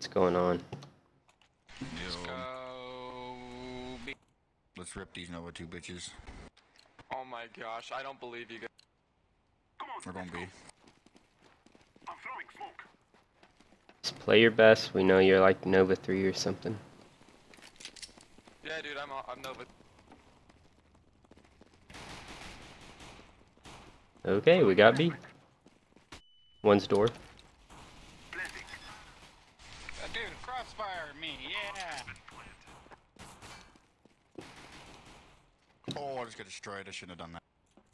What's going on? Let's Yo, go. let's rip these Nova 2 bitches. Oh my gosh, I don't believe you guys. We're gonna be. Just play your best. We know you're like Nova 3 or something. Yeah, dude, I'm Nova. Okay, we got B. One's door. Dude, crossfire me, yeah! Oh, I just got destroyed. I shouldn't have done that.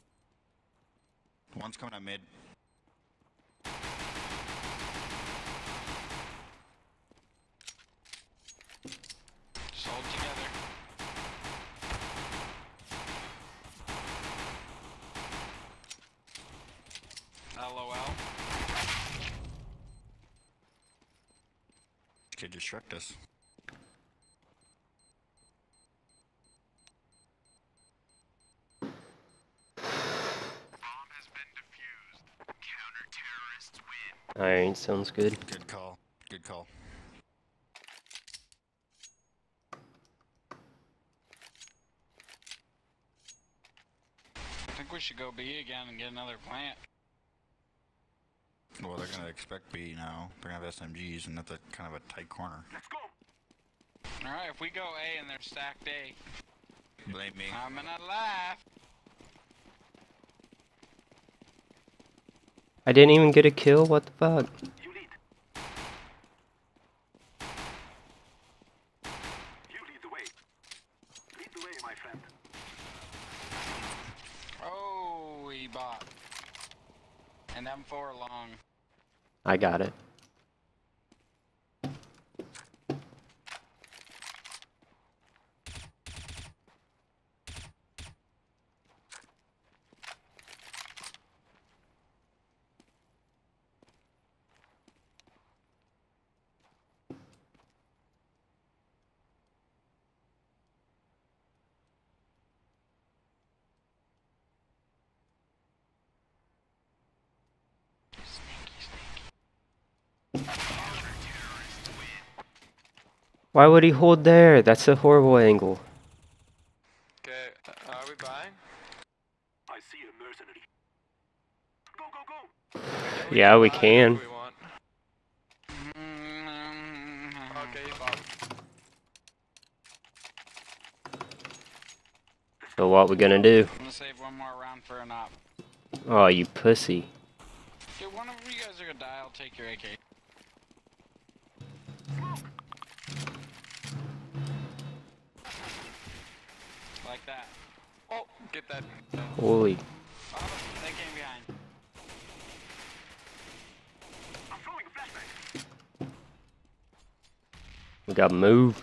One's coming at mid. Just hold together. LOL. This kid just shreked us. Alright, sounds good. Good call. Good call. I think we should go B again and get another plant. Well, they're gonna expect B now. They're gonna have SMGs, and that's a kind of a tight corner. Alright, if we go A and they're stacked A, Blame me. I'm gonna laugh. I didn't even get a kill. What the fuck? You lead the way. Lead the way, my friend. Oh, he bought. And M4 long. I got it. Why would he hold there? That's a horrible angle. Okay, are we buying? I see a mercenary. Go, go, go! Yeah, we Buy can. if we want. Okay, he bought. So what we gonna do? I'm gonna save one more round for an op. Oh, you pussy. Dude, one of you guys are gonna die, I'll take your AK. Like that. Oh, get that. Holy. Oh, they came behind. I'm throwing a flashbang. We got move.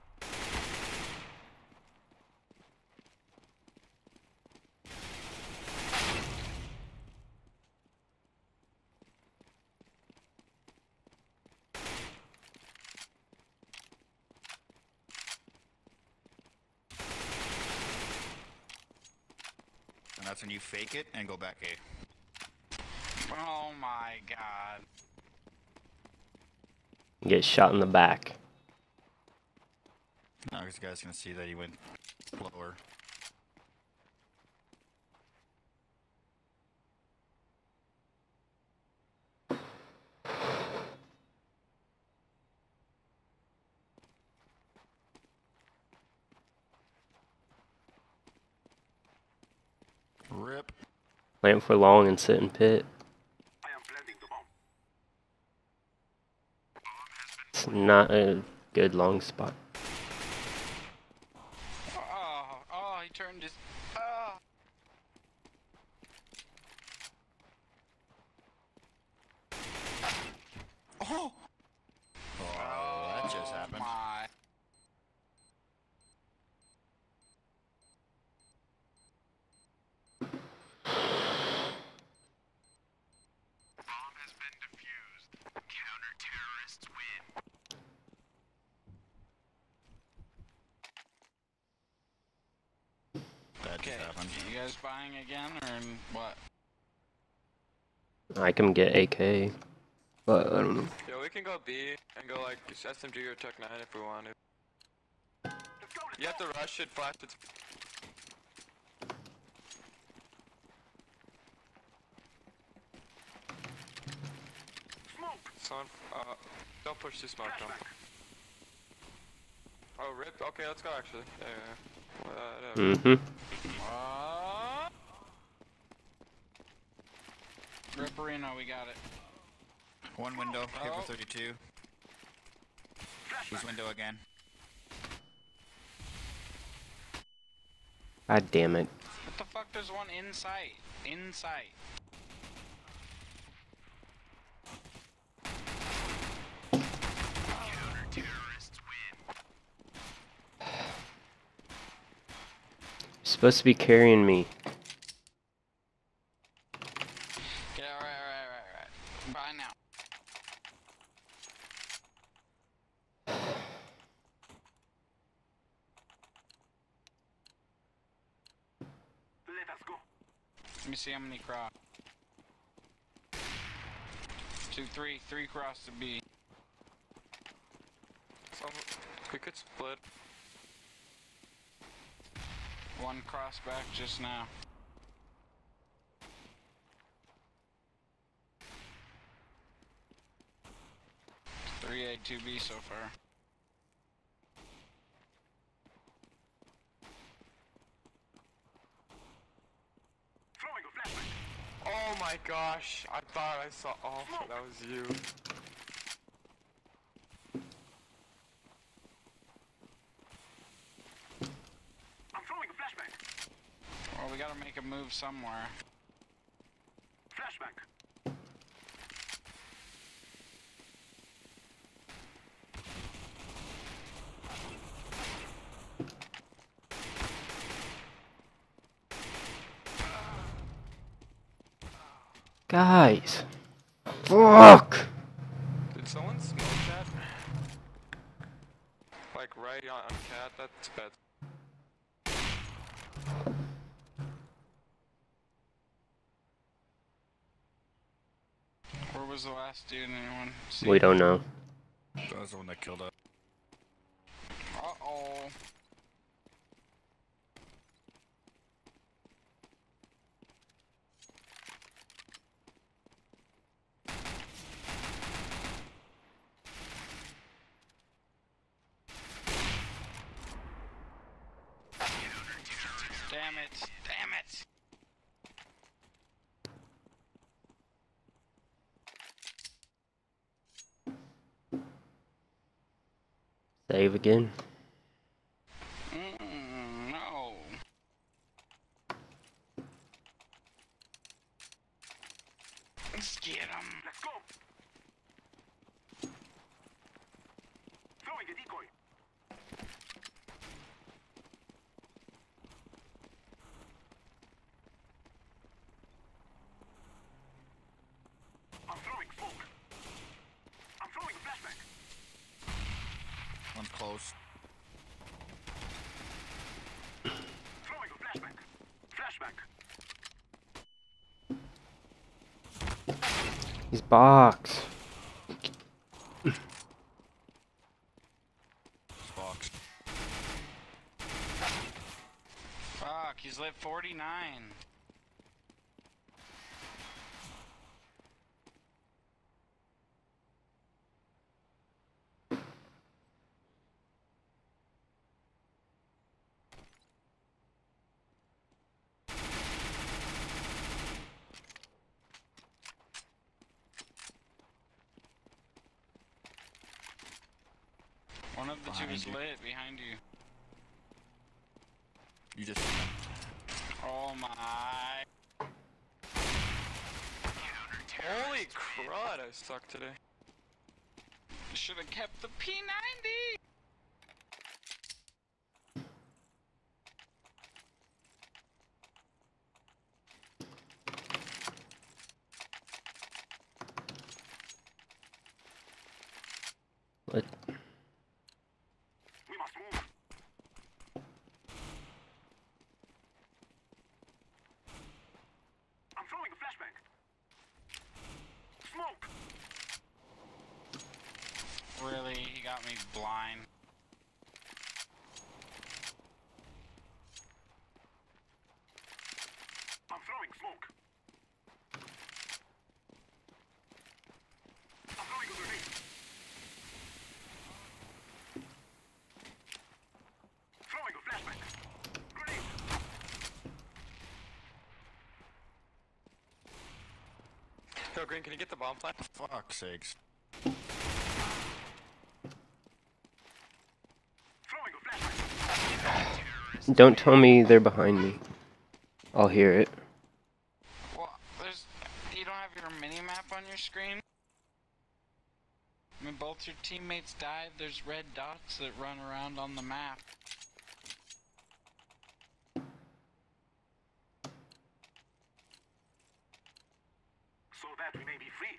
And that's when you fake it and go back A. Oh my god. Get shot in the back. Now this guy's gonna see that he went lower. Rip. Plant for long and sit in pit. I am planting the bomb. It's not a good long spot. Oh, he turned his. Oh. Oh! Oh, that just happened. My. That Okay, just happened. you guys buying again or what? I can get AK, but I don't know. Yeah, we we can go B and go like SMG or Tech 9 if we want to. You have to rush it, flash it. Someone, don't push too smoke, don't. Oh, rip. Okay, let's go actually. Yeah. Mm-hmm. Ripperino, we got it. One window, hit Oh. for 32. His window again. God damn it. What the fuck? There's one in sight. In sight. You're supposed to be carrying me. Yeah, right. Bye now. Let us go. Let me see how many cross. 2, 3. 3 cross to B. We could split. 1 cross back just now. Three A, 2B so far. Throwing a flashbang. Oh my gosh! I thought I saw. Oh, that was you. I'm throwing a flashbang. Well, we gotta make a move somewhere. Flashbang. Guys. Fuck! Did someone smoke that? Like right on cat? That's bad. Where was the last dude? Anyone see? We don't know. That was the one that killed us. Uh-oh. Damn it. Damn it. Save again. No. Let's get him. Let's go. Throwing a decoy. I'm throwing smoke. I'm throwing a flashbang. One's close. Throwing a flashbang. Flashbang. He's box. Box. Fuck, he's lit 49. One of the two is Behind you. lit behind you. You just. Oh my. Holy crud! I suck today. Should have kept the P90. What? We must move. I'm throwing a flashbang. Smoke. got me blind. I'm throwing smoke. I'm throwing a grenade. Throwing a flashbang. Grenade. Yo, Green, can you get the bomb plant? Fuck's sakes. Throwing a flashbang. Don't tell me they're behind me. I'll hear it. Well, you don't have your mini-map on your screen? When both your teammates died, there's red dots that run around on the map. So that we may be free.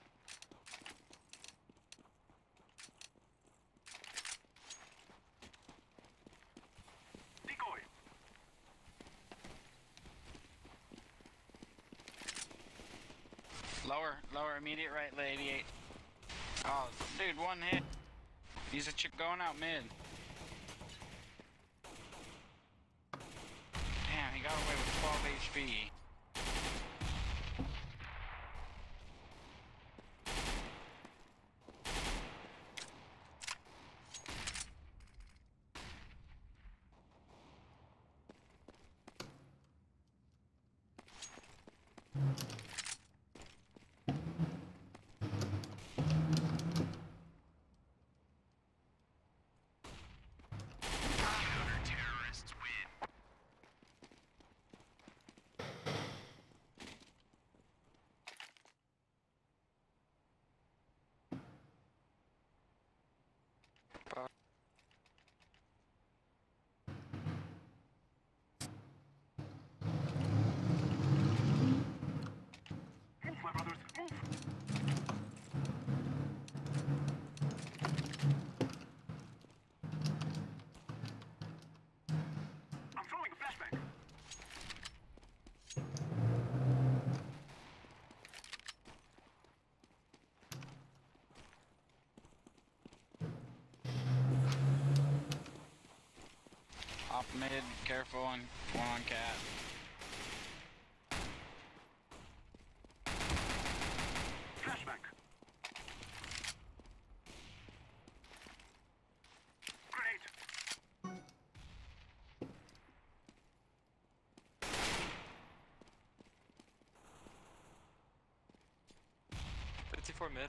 Decoy. Lower, immediate right, lay 88. Oh, dude, one hit. He's going out mid. Damn, he got away with 12 HP. Move, my brothers, move. I'm throwing a flashbang. Off mid, careful, and one on cat. Flashbang. Grenade. 54 mid.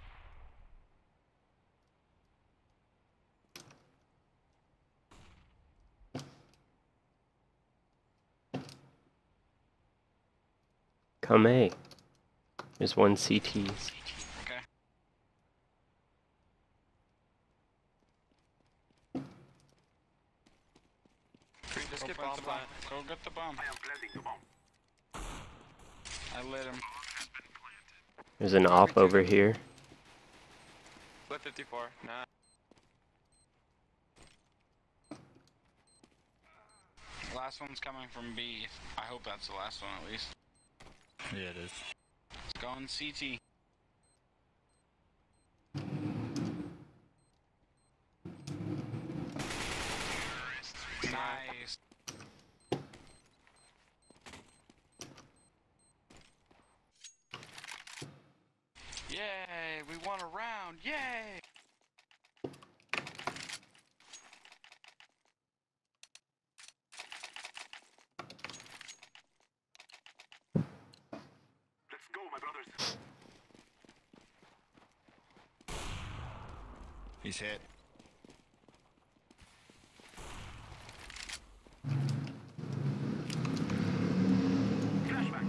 Come A. There's one CT. Okay. Green, just Go get plant bomb the plant. bomb. Go get the bomb. I am planting the bomb. I lit him. There's an op over here. Split 54. Nah. Last one's coming from B. I hope that's the last one at least. Yeah, it is. It's going CT. Nice. Yay! We won a round! Yay! Let's go, my brothers. He's hit. Flashbang.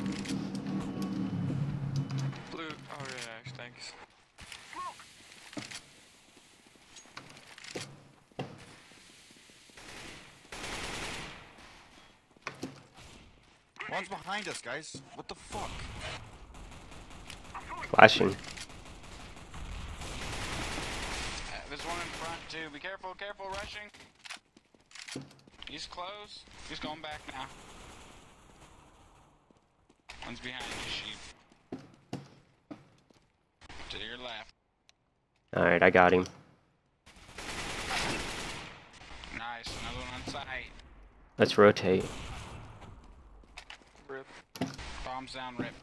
Blue. Oh, really nice. Thanks. Smoke. One's behind us, guys. What the fuck? I'm throwing. Flashing. There's one in front too. Be careful, careful, rushing. He's close. He's going back now. One's behind you, sheep. To your left. Alright, I got him. Let's rotate. Rip. Bombs down, rip.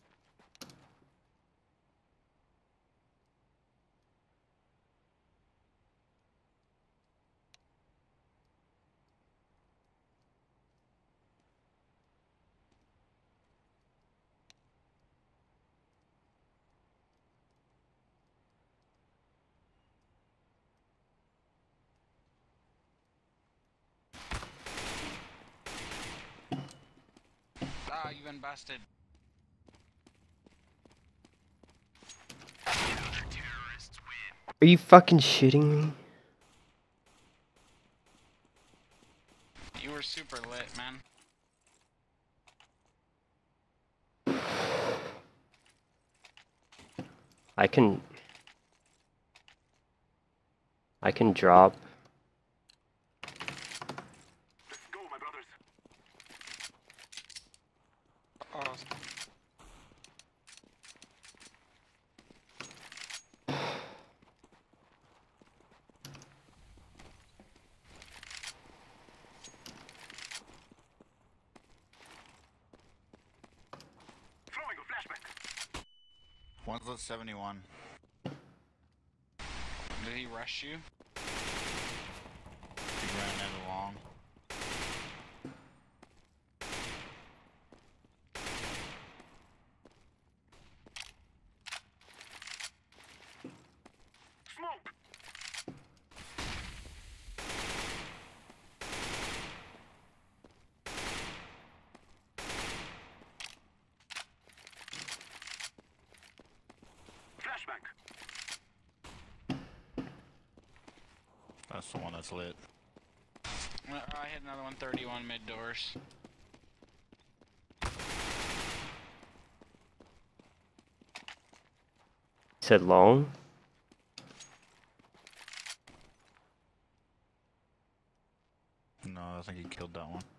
Ah, you've been busted. Are you fucking shitting me? You were super lit, man. I can drop. Let's go, my brothers. Awesome. Throwing a flashback. One's at 71. Did he rush you? He ran in along. Smoke. Flashback. That's the one that's lit. I hit another 131 mid doors. Said long. No, I think he killed that one.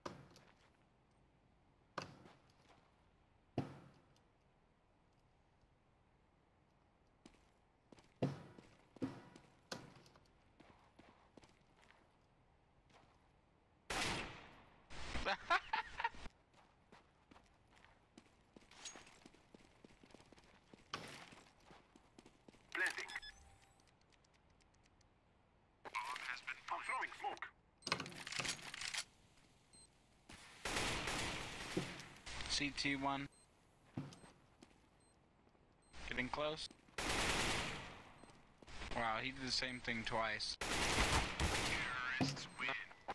Blending. Bomb has been. I'm throwing smoke. CT1. Getting close. Wow, he did the same thing twice. Terrorists win.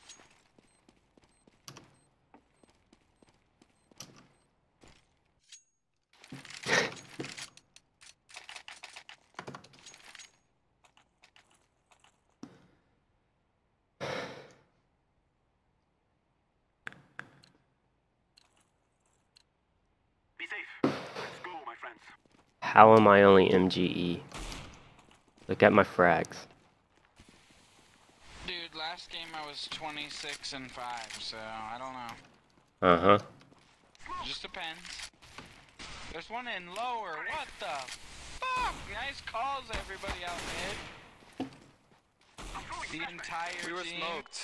Be safe. Let's go, my friends. How am I only MGE? Look at my frags. Dude, last game I was 26 and 5, so I don't know. Uh-huh. Just depends. There's one in lower. What the fuck? Nice calls, everybody out mid. I'm throwing The flashback. entire We were team. smoked.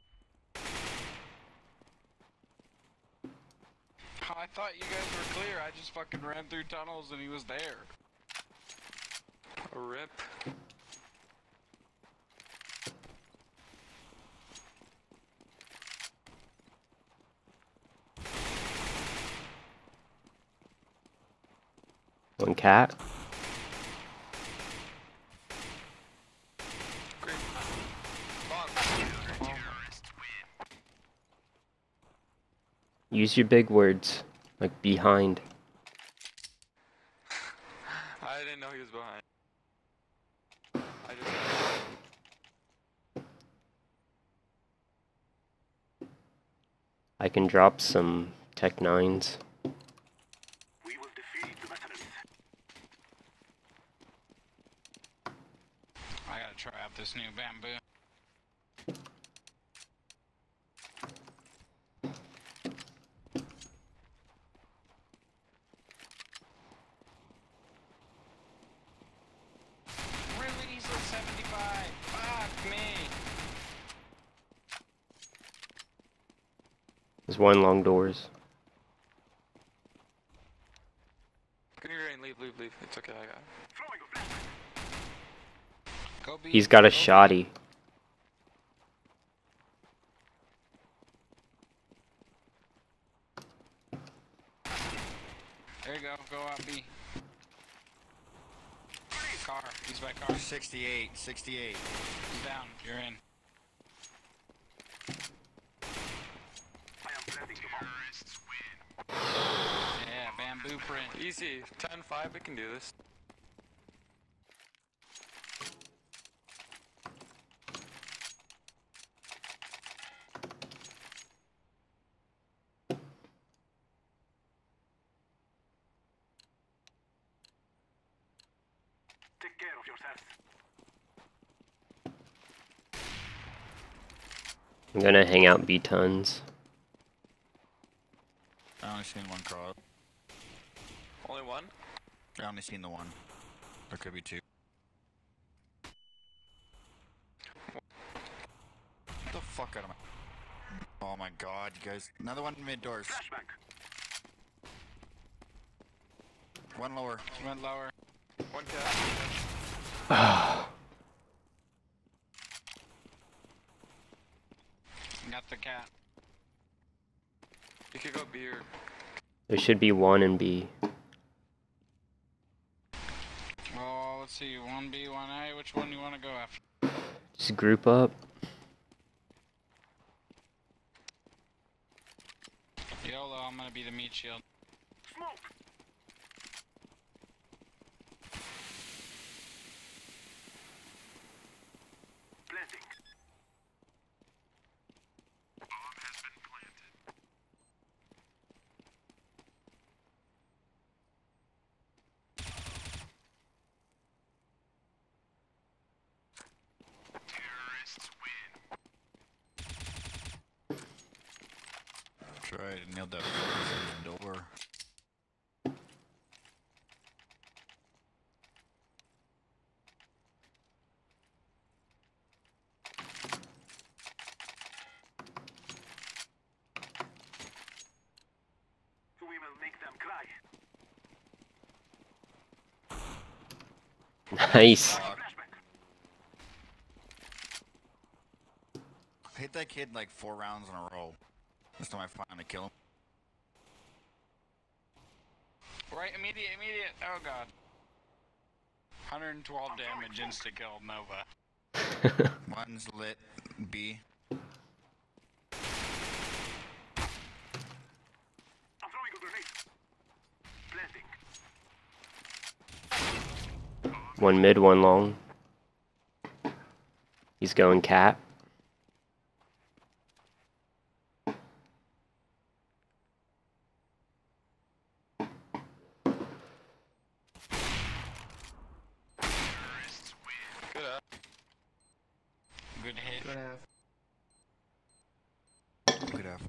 I thought you guys were clear. I just fucking ran through tunnels and he was there. Rip. One cat. Green. Bomb. Use your big words. Like behind. I didn't know he was behind. I just. I can drop some Tech 9s. We will defeat the mercenaries. I gotta try out this new bamboo. Release at 75. Fuck me. There's one long doors. Can you leave? It's okay, I got it. Throwing a flashbang. Go B. He's got a Go B. shotty. There you go. Go out B. Car. He's by car. 68, 68. He's down. You're in. I am planting the bomb. Yeah, bamboo print. Easy. 10-5, we can do this. Take care of yourself. I'm gonna hang out B tons. I only seen one cross. Only one? I only seen the one. There could be two. Get the fuck out of my... Oh my god, you guys. Another one mid doors. Flashbang. One lower. He went lower. One cat. Got the cat. You could go B or... There should be one in B. Oh, let's see. 1B, 1A. Which one do you want to go after? Just group up. YOLO, I'm gonna be the meat shield. Smoke. Planting. Bomb has been planted. Terrorists win. Tried and nailed that fucking door. We will make them cry. Nice. Flashbang. I hit that kid like 4 rounds in a row. This time I finally kill him. Right, immediate. Oh god. 112 damage insta kill Nova. One's lit. B. I'm throwing a grenade. Planting. One mid, one long. He's going cat. Good up. Good hit. Good F.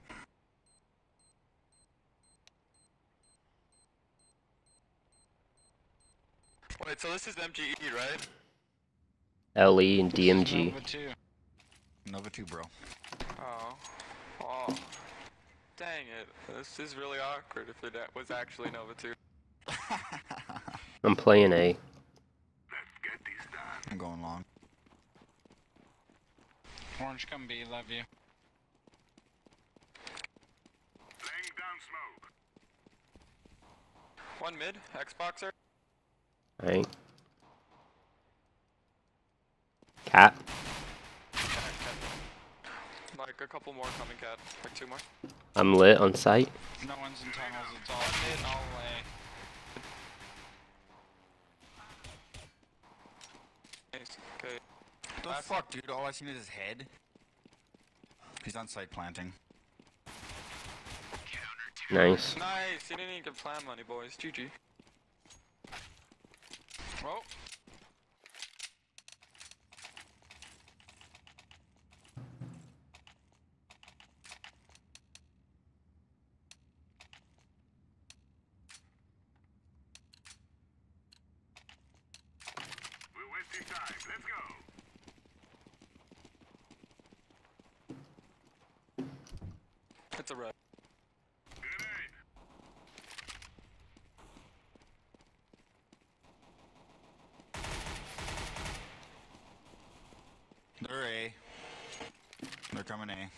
Wait, so this is MGE, right? LE and DMG. Nova 2. Nova 2, bro. Oh. Oh. Dang it. This is really awkward if it was actually Nova 2. I'm playing A. Let's get this done. I'm going long. Orange, come B, love you. Laying down smoke. One mid, Xboxer. Right. Cat. Like a couple more coming, cat. Like 2 more. I'm lit on site. No one's in tunnels, it's all mid, all way. Nice. Okay. What the Last fuck, dude? All I seen is his head. He's on site planting. Nice. Nice. You didn't even get plan money, boys. GG. Oh, We're wasting time. Let's go. It's a red. coming A.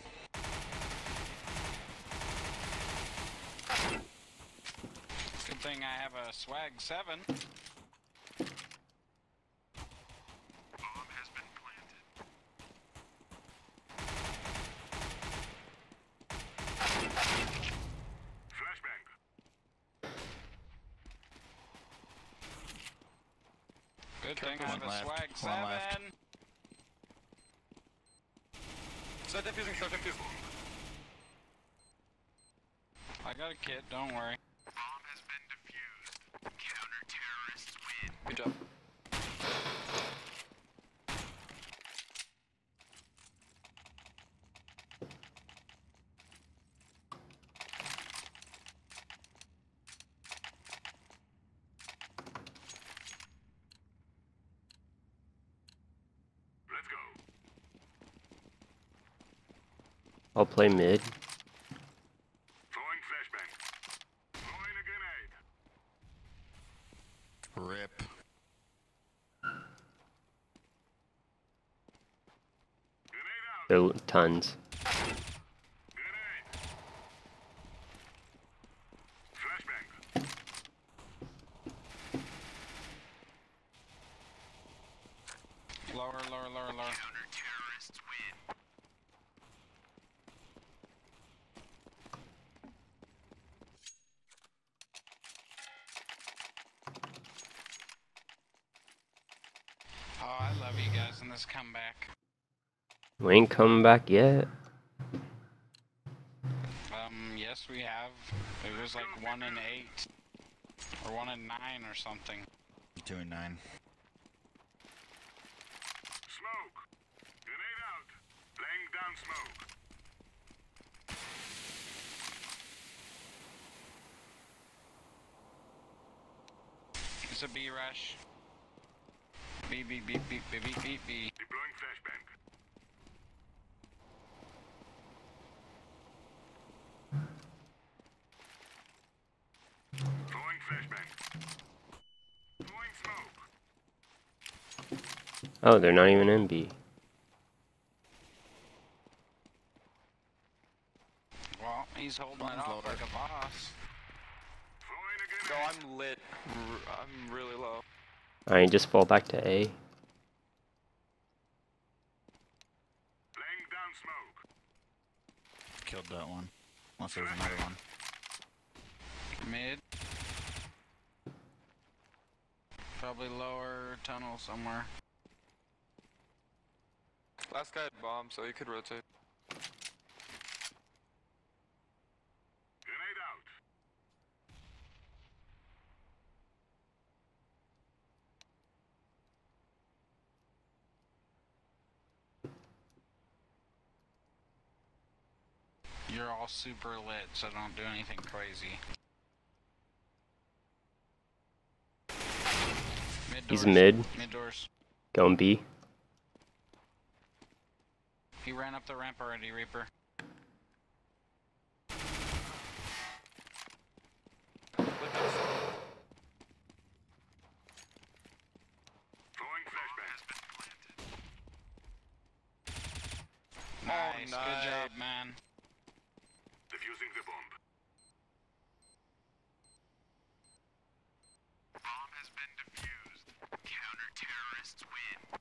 Good thing I have a swag 7. Good thing I have One a left, swag one 7. left. Start defusing, start defusing. I got a kit, don't worry. Good job. I'll play mid. Throwing flashbang. Throwing a grenade. Rip. Grenade out. So tons. Grenade. Flashbang. Lower, lower, lower, lower. Oh, I love you guys in this comeback. We ain't coming back yet. Yes we have. It was like 1 and 8. Or 1 and 9 or something. 2 and 9. Smoke. Grenade out. Laying down smoke. It's a B rush. B, B, B, B, B, B, B, B. Deploying flashbang. Throwing flashbang. Throwing smoke. Oh, they're not even in B. Well, he's holding it One's off lower. like a boss. Throwing a Yo, grenade. I'm lit. I'm really low. Alright, just fall back to A. Laying down smoke. Killed that one. Unless there's another one. Mid. Probably lower tunnel somewhere. Last guy had bomb, so he could rotate. Grenade out. You're all super lit, so don't do anything crazy. Mid He's doors. mid. Mid doors. Going B. He ran up the ramp already, Reaper. Throwing flashbang. Nice, nice. good job, man. Defusing the bomb. Bomb has been defused. Counter-terrorists win.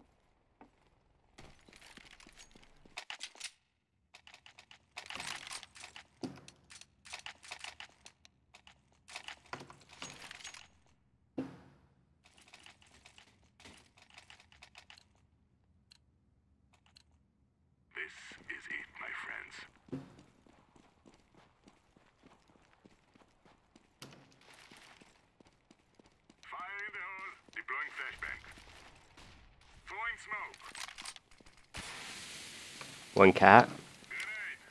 This is it, my friends. Fire in the hole. Deploying flashbang. Throwing smoke. One cat. Grenade.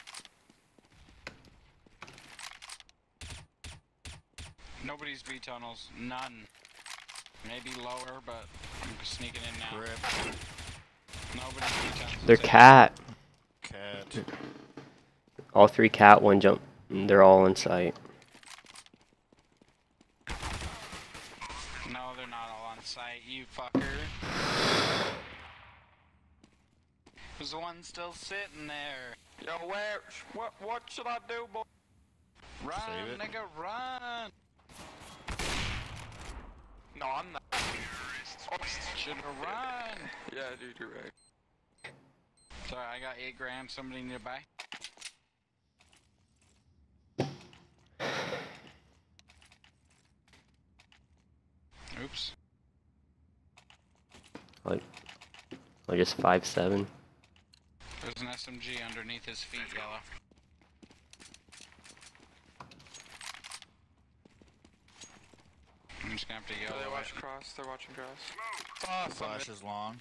Nobody's B tunnels. None. Maybe lower, but I'm sneaking in now. Rip. Nobody's B tunnels. They're That's it. cat. Cat. All 3 cat, 1 jump. They're all in sight. No, they're not all on site, you fucker. There's one still sitting there. Yo, where? What should I do, boy? Run, Save it. nigga, run! No, I'm not. Should've run! Yeah, dude, you're right. Sorry, I got 8 grams. Somebody nearby. Oops. Like, or just 5'7". There's an SMG underneath his feet, Yellow. I'm just gonna have to Yeah, yell they it. watch cross. They're watching cross. Oh, Flash is long.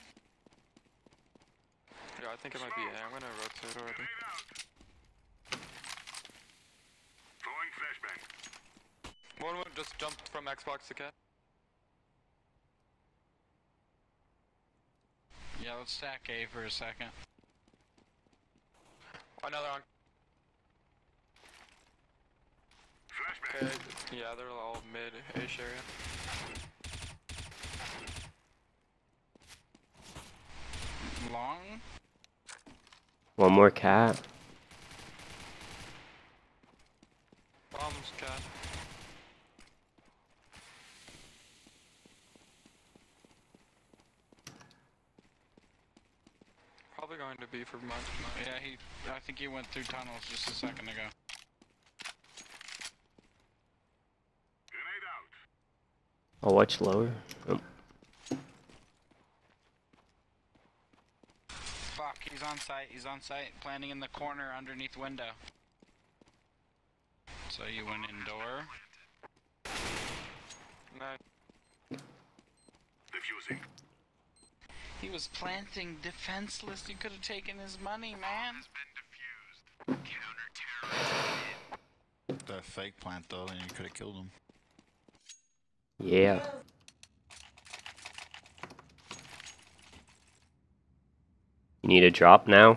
Yeah, I think it might be A. I'm gonna rotate already. Grenade out. Throwing flashbang. One would just jump from Xbox to cat. Yeah, let's stack A for a second. Another on. Flashbang. Okay, yeah, they're all mid-ish area. Long? One more cat. Bombs, cat. Probably going to be for mine. Yeah, I think he went through tunnels just a second ago. Grenade out. I'll watch lower. Oh, Fuck, he's on site, planning in the corner underneath window. So you went indoor? Nice. Defusing. He was planting defenseless, you could have taken his money, man. The fake plant though, and you could have killed him. yeah. You need a drop now?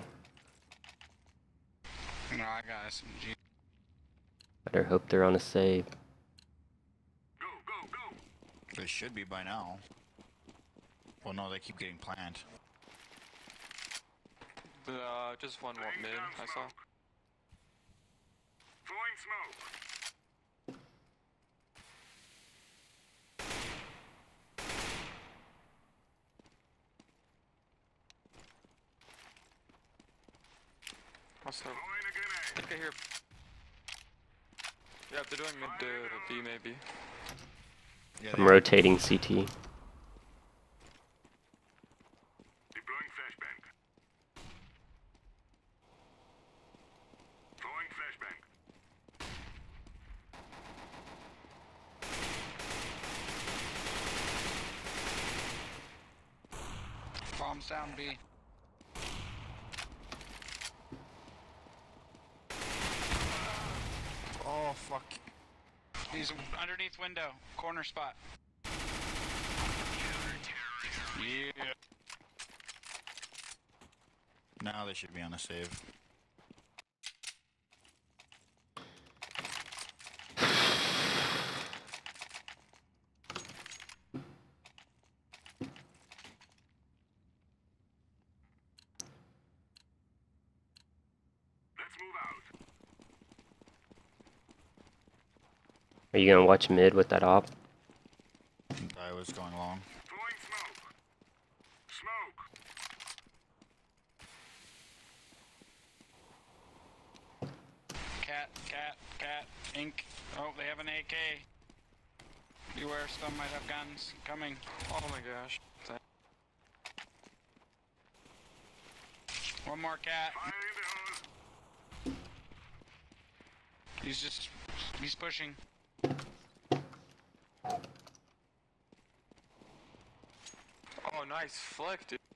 No, I got SMG. Better hope they're on a save. Go, go, go. They should be by now. Well, no, they keep getting planned. Just one Laying mid, down I saw. smoke. Throwing smoke. Also, Throwing a grenade. I think I hear. Yeah, if they're doing mid to B, maybe. Yeah, I'm rotating CT. Deploying flashbang. Throwing flashbang. Bombs down B. Oh fuck! He's underneath window, corner spot. Yeah. Now they should be on a save. Let's move out. Are you gonna watch mid with that op? I was going long. Throwing smoke. Smoke. Cat, ink. Oh, they have an AK. Beware, some might have guns coming. Oh my gosh. One more cat. Fire in the hole. He's pushing. Oh, nice flick, dude.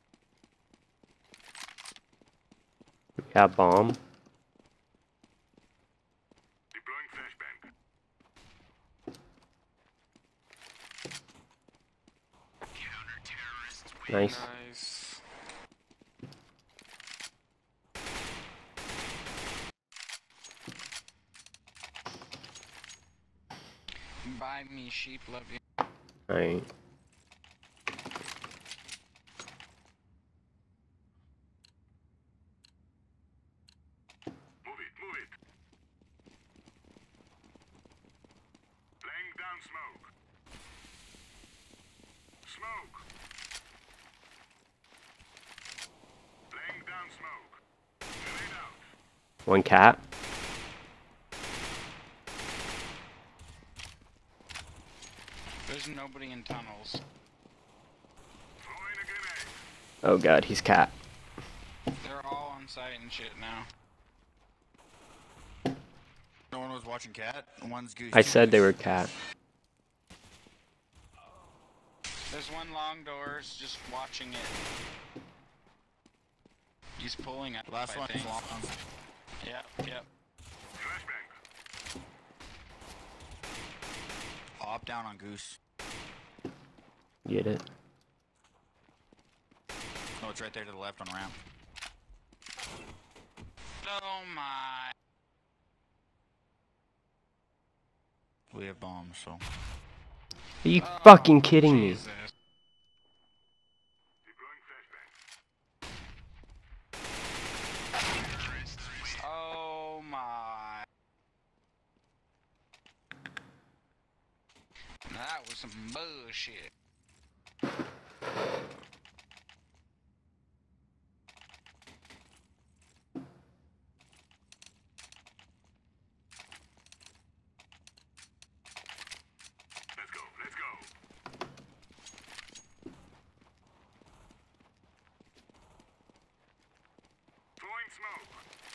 Yeah, bomb. Deploying flashbang. Nice. Nice. Buy me sheep, love you. Alright. smoke. Laying down smoke. Grenade out. One cat. There's nobody in tunnels. Throwing a grenade. Oh god, he's cat. They're all on site and shit now. No one was watching cat. One's goose. I two said they goose. were cat. There's one long doors just watching it. He's pulling up, Last I one's think. long. Yep. Flashbang. Hop down on goose. Get it? No, it's right there to the left on ramp. Oh my. We have bombs, so. Are you Oh, fucking kidding me? Jesus. Deploying flashbang. Oh my. That was some bullshit. Let's go. Let's go. Throwing smoke.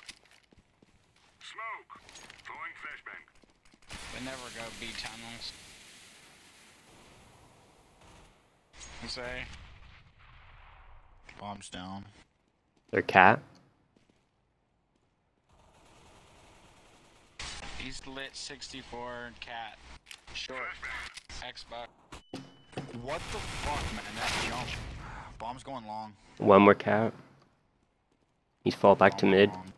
Smoke. Throwing flashbang. They never go B tunnels. I say. Bombs down. They're cat. He's lit 64 cat. Short. Xbox. What the fuck, man? That jump. Bombs going long. One more cat. He's fall back to Bomb mid. long.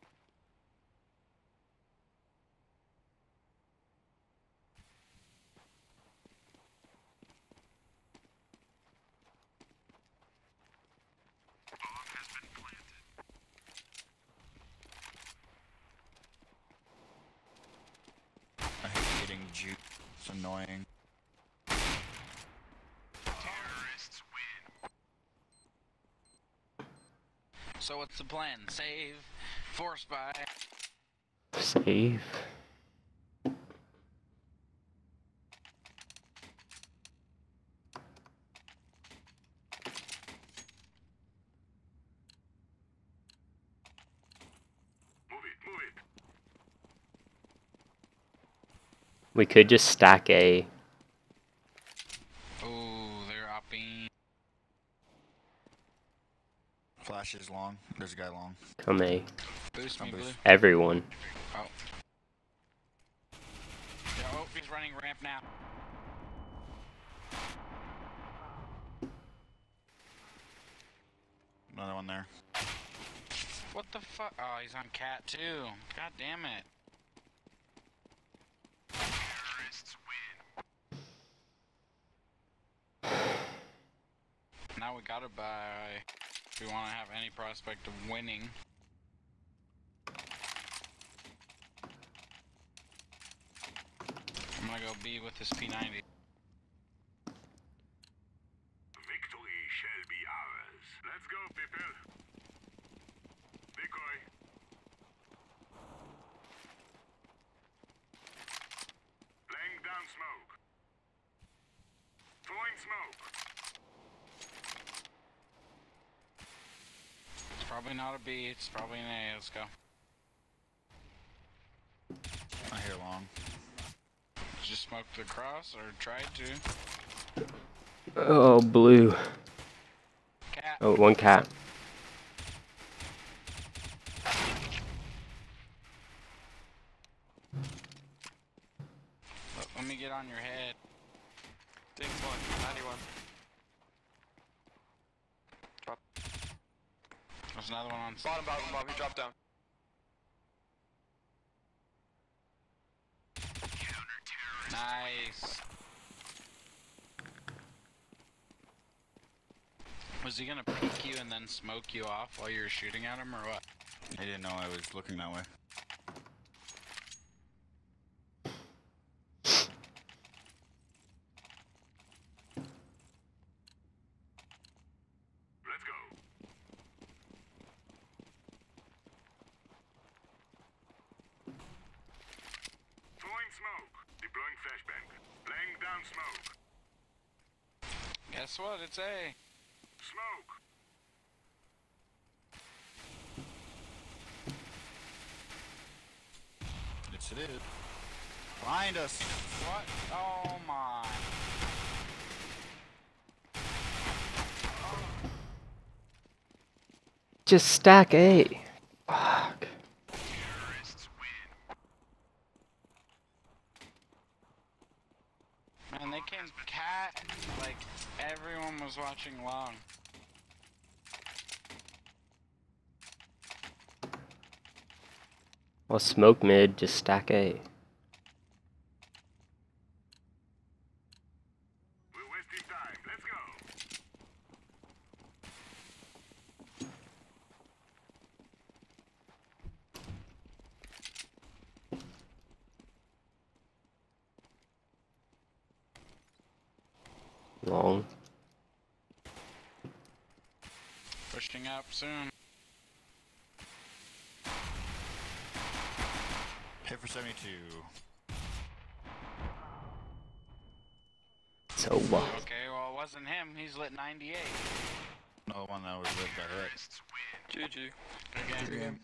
I hate getting juke. It's annoying. So what's the plan? Save, force buy. Save. Move it. Move it. We could just stack A. Oh, they're upping. Flash is long. There's a guy long. Come A. Boost me, I'll blue. boost. Everyone. Oh. Yeah, oh, he's running ramp now. Another one there. What the fuck? Oh, he's on cat too. God damn it. Now we gotta buy if we want to have any prospect of winning. I'm gonna go B with this P90. Victory shall be ours. Let's go, people. Decoy. Laying down smoke. Throwing smoke. It's probably not a B, it's probably an A. Let's go. I hear long. Just smoked across or tried to. Oh, blue. Cat. Oh, one cat. Let me get on your head. Ding's one. 91. Drop. There's another one on Bottom, bottom. He dropped down. Nice. Was he gonna peek you and then smoke you off while you were shooting at him, or what? I didn't know I was looking that way. Smoke. Guess what? It's A. Smoke. Yes, it is. Behind us. What? Oh my. Just stack A. Fuck. Man, they came cat like everyone was watching long. Well, smoke mid, just stack A. We're wasting time. Let's go. Long. Pushing up soon. Hit for 72. So what? Okay, well it wasn't him. He's lit 98. Another one that was lit by hit. GG. Good game.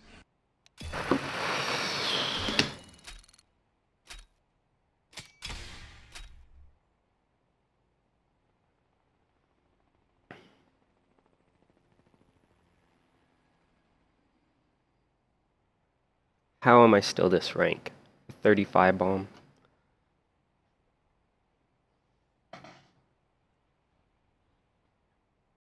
How am I still this rank? 35 bomb.